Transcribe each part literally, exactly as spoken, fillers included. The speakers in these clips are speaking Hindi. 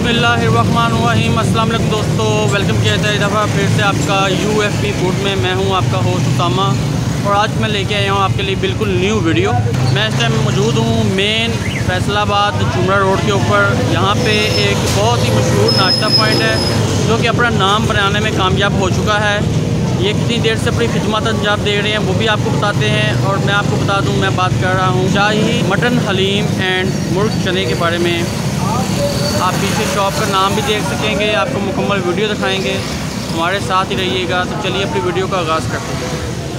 बिस्मिल्लाहिर्रहमानिर्रहीम। अस्सलाम वालेकुम दोस्तों, वेलकम किया जाए दफ़ा फिर से आपका यू एफ पी फूड में। मैं हूं आपका होस्ट उसामा और आज मैं लेके आया हूं आपके लिए बिल्कुल न्यू वीडियो। मैं इस टाइम मौजूद हूं मेन फैसलाबाद जुमरा रोड के ऊपर। यहां पे एक बहुत ही मशहूर नाश्ता पॉइंट है जो कि अपना नाम बनाने में कामयाब हो चुका है। ये कितनी देर से अपनी खिदमत अंजाम दे रहे हैं वो भी आपको बताते हैं। और मैं आपको बता दूं, मैं बात कर रहा हूं शाही मटन हलीम एंड मुर्ग चने के बारे में। आप पीछे शॉप का नाम भी देख सकेंगे, आपको मुकम्मल वीडियो दिखाएंगे। हमारे साथ ही रहिएगा। तो चलिए अपनी वीडियो का आगाज़ करते हैं।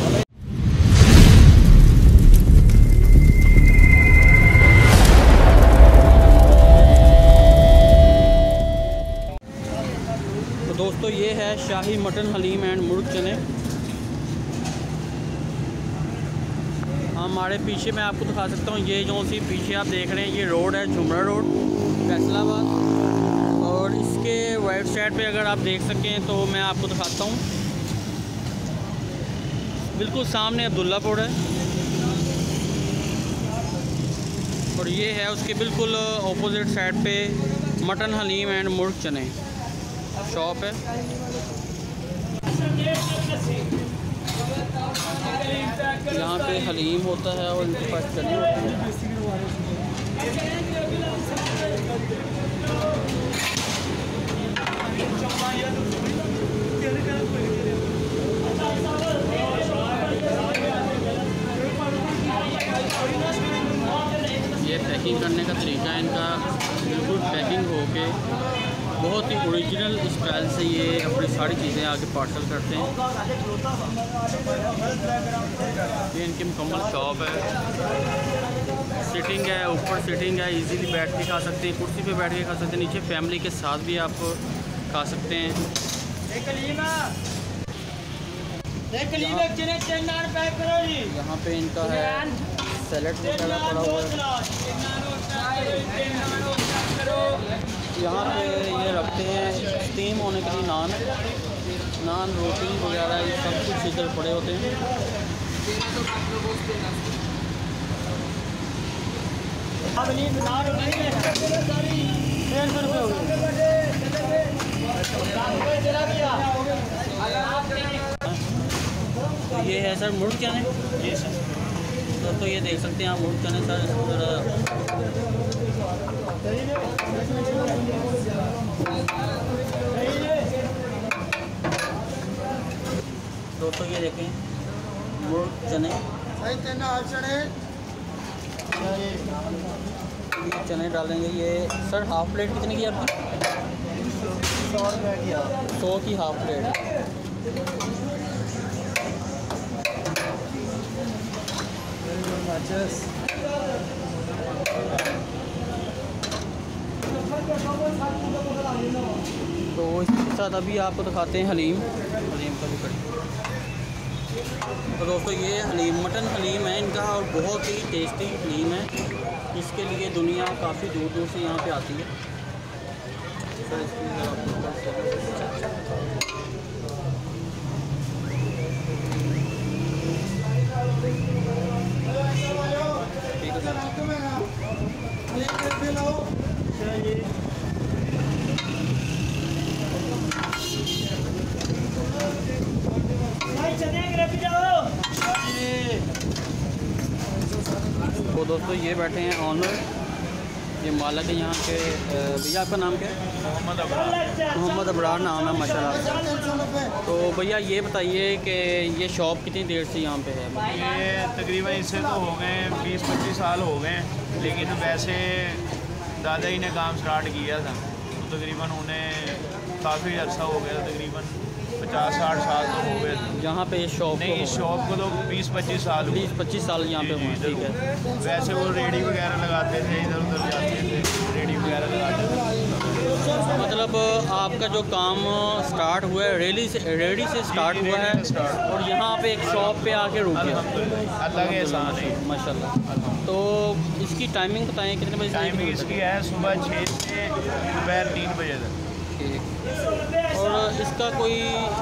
तो दोस्तों ये है शाही मटन हलीम एंड मुर्ग चने। हमारे पीछे मैं आपको दिखा सकता हूँ, ये जो सी पीछे आप देख रहे हैं ये रोड है जुमरा रोड फैसलाबाद। और इसके राइट साइड पे अगर आप देख सकें तो मैं आपको दिखाता हूँ, बिल्कुल सामने अब्दुल्लापुर है और ये है उसके बिल्कुल ऑपोजिट साइड पे mutton haleem and murg chane shop है। यहाँ पे हलीम होता है और इनके पास चने होते हैं। ये पैकिंग करने का तरीका है इनका, बिल्कुल पैकिंग होके बहुत ही ओरिजिनल स्टाइल से ये अपनी सारी चीज़ें आगे पार्सल करते हैं। ये इनकी मुकम्मल शॉप है। सिटिंग है, ऊपर सिटिंग है, इजीली बैठ के खा सकते हैं, कुर्सी पे बैठ के खा सकते हैं, नीचे फैमिली के साथ भी आप खा सकते हैं। यहाँ पे इनका है सैलेड वगैरह पड़ा हुआ है। यहाँ पे ये रखते हैं स्टीम होने के लिए नान नान रोटी वगैरह, ये सब कुछ इधर पड़े होते हैं। तो ये है सर मुर्ग चने। जी सर। तो, तो ये देख सकते हैं आप मुर्ग चने सर। दोस्तों ये देखें मुर्ग चने, ये चने डालेंगे। ये सर हाफ प्लेट कितने की आपकी? सौ रुपये की। सौ की हाफ प्लेट। तो इसके साथ अभी आपको दिखाते हैं हलीम हलीम का भी कड़ी। तो दोस्तों ये हलीम मटन हलीम है इनका और बहुत ही टेस्टी हलीम है। इसके लिए दुनिया काफ़ी दूर दूर से यहाँ पे आती है। सर तो दोस्तों ये बैठे हैं ऑनर, ये मालिक है यहाँ के। भैया आपका नाम क्या है? मोहम्मद अबरार। मोहम्मद अबरार नाम है माशाल्लाह। तो भैया ये बताइए कि ये शॉप कितनी देर से यहाँ पे है? ये तकरीबन इससे तो हो गए बीस पच्चीस साल हो गए, लेकिन वैसे दादा ही ने काम स्टार्ट किया था तो तकरीबन उन्हें काफ़ी अर्सा हो गया, तकरीबन पचास साठ साल तो हो गए यहाँ पे शॉप। नहीं, इस शॉप को तो बीस पच्चीस साल बीस पच्चीस साल यहाँ पे हुए। ठीक है। वैसे वो रेडी वगैरह लगाते थे, इधर उधर जाते थे, रेडी वगैरह लगाते थे। मतलब आपका जो काम स्टार्ट हुआ है रेडी से रेडी से स्टार्ट हुआ है और यहाँ पे एक शॉप पे आके रुक गया। अल्लाह के एहसान है माशाल्लाह। तो इसकी टाइमिंग बताएं कितने बजे? टाइमिंग इसकी है सुबह छः से दोपहर तीन बजे तक। और इसका कोई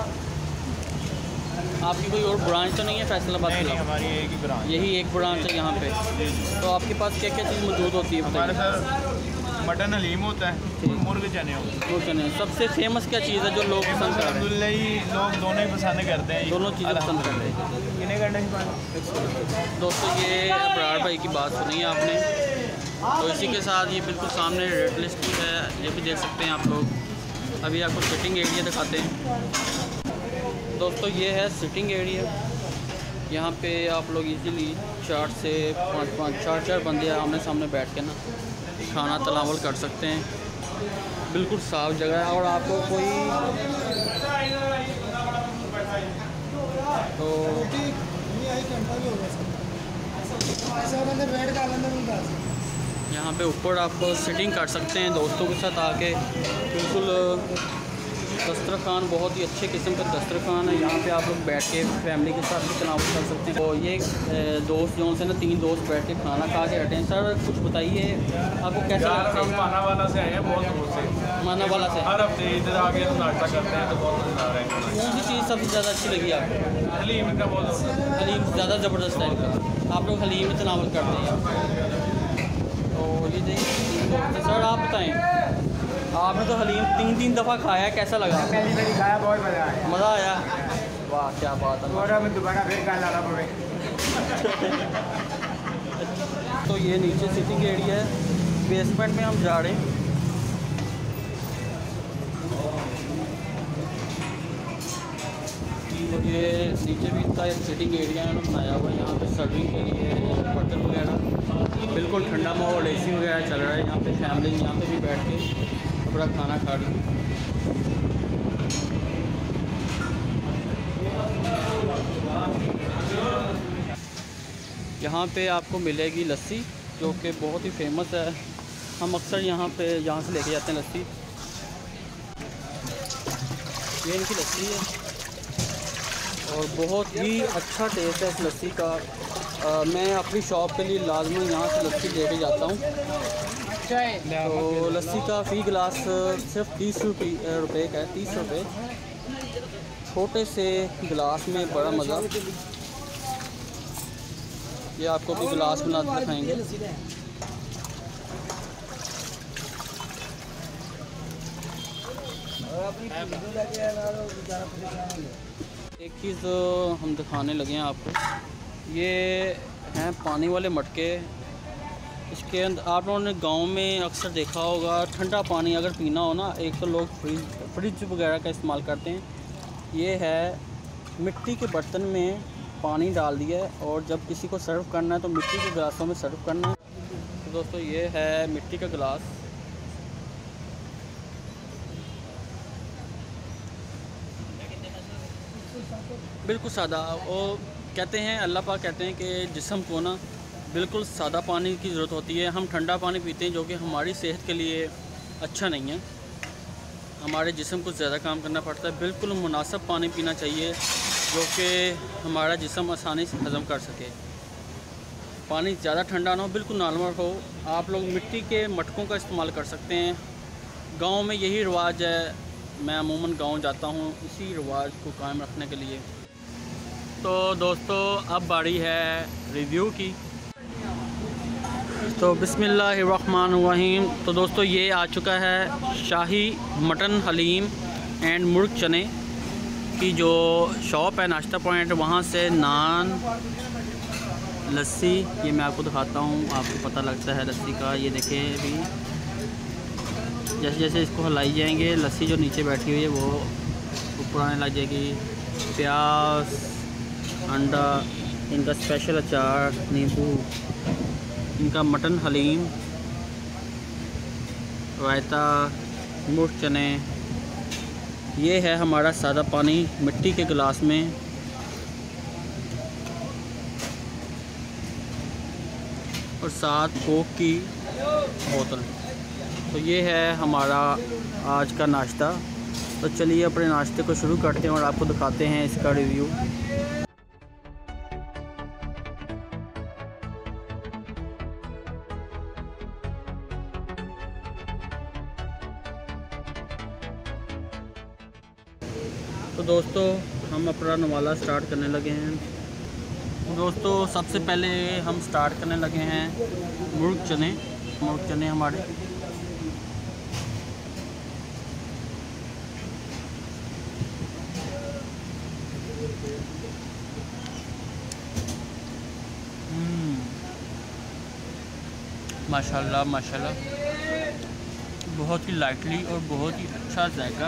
आपकी कोई और ब्रांच तो नहीं है फैसलाबाद में? हमारी एक ही ब्रांच, यही एक ब्रांच है यहाँ पे। तो आपके पास क्या क्या चीज़ मौजूद होती है? हमारे सर मटन हलीम होता है, मुर्ग चने होते हैं। मुर्ग चने सबसे फेमस क्या चीज़ है जो लोग पसंद कर रहे हैं? अल्हम्दुलिल्लाह लोग दोनों ही पसंद करते हैं, दोनों चीज़ें पसंद कर रहे हैं। कितने घंटे दोस्तों ये अबरार भाई की बात सुनी है आपने, तो इसी के साथ ये बिल्कुल सामने रेट लिस्ट भी है, ये भी देख सकते हैं आप लोग। अभी आपको सिटिंग एरिया दिखाते हैं। दोस्तों ये है सिटिंग एरिया, यहाँ पे आप लोग इजीली चार से पाँच पाँच चार चार बंदे आमने सामने बैठ के ना खाना तनावल कर सकते हैं। बिल्कुल साफ़ जगह है और आपको कोई तो यहाँ पे ऊपर आप सिटिंग कर सकते हैं दोस्तों के साथ आके। बिल्कुल दस्तरखान बहुत ही अच्छे किस्म का दस्तरखान है, यहाँ पे आप लोग बैठ के फैमिली के साथ भी तनाव कर सकते हैं। तो ये दोस्त जो से ना तीन दोस्त बैठ के खाना खा के हटे हैं। सर कुछ बताइए आपको कैसा लगता है? मानावाला से आए हैं, बहुत दूर से। मानावाला से हर हफ्ते इधर आके नाश्ता करते हैं तो बहुत मज़ा आ रहा है। कौन सी चीज़ सबसे ज़्यादा अच्छी लगी आपको? हलीम का बहुत हलीम ज़्यादा ज़बरदस्त है इनका, आप लोग हलीम में तनावल करते हैं। तो ये देखिए सर आप बताएँ, आपने तो हलीम तीन तीन दफ़ा खाया है, कैसा लगा? पहली बार खाया, बहुत मज़ा आया। मज़ा आया? वाह क्या बात है। और हमें दोबारा फिर कल आना पड़े। तो ये नीचे सिटिंग एरिया है, बेसमेंट में हम जा रहे हैं। तो ये नीचे भी इतना एक सिटिंग एरिया है बनाया हुआ है, यहाँ पे सर्विंग के लिए बर्तन वगैरह। बिल्कुल ठंडा माहौल, एसी वगैरह चल रहा है यहाँ पे। फैमिली यहाँ पे भी बैठ के अपना खाना खा रही है। यहाँ पे आपको मिलेगी लस्सी जो कि बहुत ही फेमस है। हम अक्सर यहाँ पे यहाँ से लेके जाते हैं लस्सी। ये इनकी लस्सी है और बहुत ही अच्छा टेस्ट है इस लस्सी का। आ, मैं अपनी शॉप के लिए लाजमी यहाँ से लस्सी लेके जाता हूँ। तो लस्सी का फ़ी गिलास सिर्फ तीस रुपये रुपये का है, तीस रुपये। छोटे से गिलास में बड़ा मज़ा। ये आपको भी गिलास बना के दिखाएंगे। एक चीज़ हम दिखाने लगे हैं आपको, ये हैं पानी वाले मटके। इसके अंदर आप लोगों ने गांव में अक्सर देखा होगा, ठंडा पानी अगर पीना हो ना, एक तो लोग फ्रिज फ्रिज वगैरह का इस्तेमाल करते हैं। ये है मिट्टी के बर्तन में पानी डाल दिया है और जब किसी को सर्व करना है तो मिट्टी के गिलासों में सर्व करना है। तो दोस्तों ये है मिट्टी का गिलास। बिल्कुल सादा। और कहते हैं, अल्लाह पाक कहते हैं कि जिस्म को ना बिल्कुल सादा पानी की ज़रूरत होती है। हम ठंडा पानी पीते हैं जो कि हमारी सेहत के लिए अच्छा नहीं है, हमारे जिस्म को ज़्यादा काम करना पड़ता है। बिल्कुल मुनासिब पानी पीना चाहिए जो कि हमारा जिस्म आसानी से हज़म कर सके। पानी ज़्यादा ठंडा ना हो, बिल्कुल नॉर्मल हो। आप लोग मिट्टी के मटकों का इस्तेमाल कर सकते हैं। गांव में यही रिवाज है, मैं अमूमन गांव जाता हूं इसी रिवाज को कायम रखने के लिए। तो दोस्तों अब बारी है रिव्यू की। तो बिस्मिल्लाहिर्रहमानिर्रहीम। तो दोस्तों ये आ चुका है शाही मटन हलीम एंड मुर्ग चने की जो शॉप है, नाश्ता पॉइंट। वहाँ से नान, लस्सी, ये मैं आपको दिखाता हूँ, आपको पता लगता है लस्सी का। ये देखें अभी जैसे जैसे इसको हिलाई जाएंगे, लस्सी जो नीचे बैठी हुई है वो ऊपर आने लग जाएगी। प्याज, अंडा, इनका स्पेशल अचार, नींबू, इनका मटन हलीम, रायता, मुर्ग चने। ये है हमारा सादा पानी मिट्टी के गिलास में। और साथ कोक की बोतल। तो ये है हमारा आज का नाश्ता। तो चलिए अपने नाश्ते को शुरू करते हैं और आपको दिखाते हैं इसका रिव्यू। तो दोस्तों हम अपना नवाला स्टार्ट करने लगे हैं। तो दोस्तों सबसे पहले हम स्टार्ट करने लगे हैं मुर्ग चने। मुर्ग चने हमारे माशाल्लाह माशाल्लाह, बहुत ही लाइटली और बहुत ही अच्छा जायका।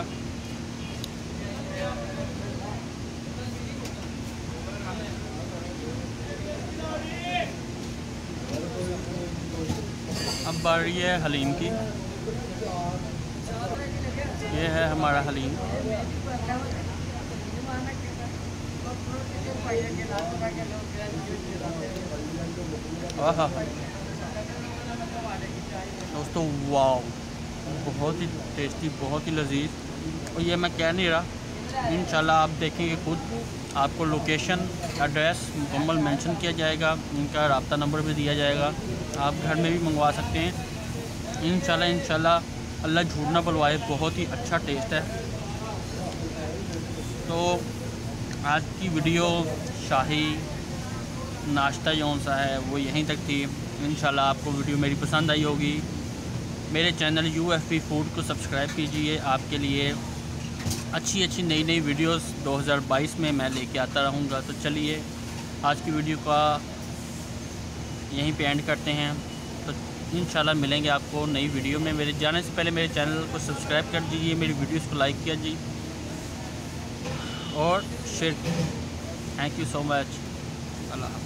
अब बारी है हलीम की। ये है हमारा हलीम। आहा दोस्तों, वाव, बहुत ही टेस्टी, बहुत ही लजीज। और ये मैं कह नहीं रहा, इंशाल्लाह आप देखेंगे खुद, आपको लोकेशन एड्रेस मुकम्मल मेंशन किया जाएगा, इनका रब्ता नंबर भी दिया जाएगा, आप घर में भी मंगवा सकते हैं इंशाल्लाह। इंशाल्लाह अल्लाह झूठ ना बुलवाए, बहुत ही अच्छा टेस्ट है। तो आज की वीडियो शाही नाश्ता जौन सा है वो यहीं तक थी। इंशाल्लाह आपको वीडियो मेरी पसंद आई होगी। मेरे channel U F P food को सब्सक्राइब कीजिए, आपके लिए अच्छी अच्छी नई नई वीडियोस दो हज़ार बाईस में मैं लेके आता रहूँगा। तो चलिए आज की वीडियो का यहीं पे एंड करते हैं। तो इंशाल्लाह मिलेंगे आपको नई वीडियो में। मेरे जाने से पहले मेरे चैनल को सब्सक्राइब कर दीजिए, मेरी वीडियोस को लाइक कीजिए और share. Thank you so much. Allah.